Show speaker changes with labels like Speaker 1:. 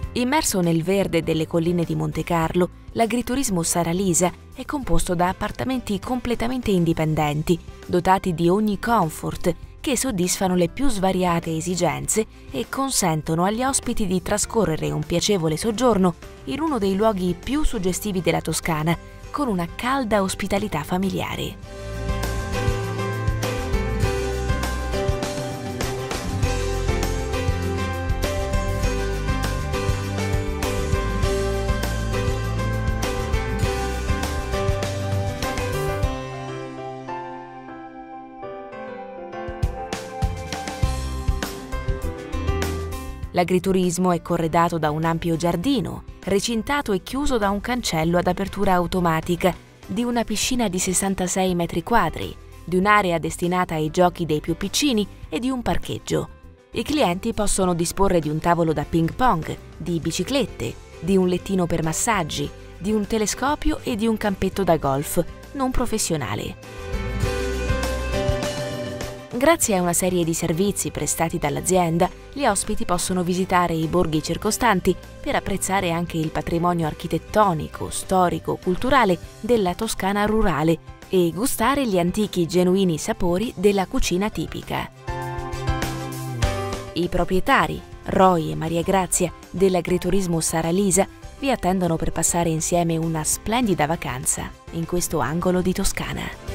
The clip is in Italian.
Speaker 1: Immerso nel verde delle colline di Monte Carlo, l'agriturismo Sara Lisa è composto da appartamenti completamente indipendenti, dotati di ogni comfort, che soddisfano le più svariate esigenze e consentono agli ospiti di trascorrere un piacevole soggiorno in uno dei luoghi più suggestivi della Toscana, con una calda ospitalità familiare. L'agriturismo è corredato da un ampio giardino, recintato e chiuso da un cancello ad apertura automatica, di una piscina di 66 metri quadri, di un'area destinata ai giochi dei più piccini e di un parcheggio. I clienti possono disporre di un tavolo da ping pong, di biciclette, di un lettino per massaggi, di un telescopio e di un campetto da golf non professionale. Grazie a una serie di servizi prestati dall'azienda, gli ospiti possono visitare i borghi circostanti per apprezzare anche il patrimonio architettonico, storico, culturale della Toscana rurale e gustare gli antichi genuini sapori della cucina tipica. I proprietari, Roy e Maria Grazia, dell'agriturismo Sara Lisa, vi attendono per passare insieme una splendida vacanza in questo angolo di Toscana.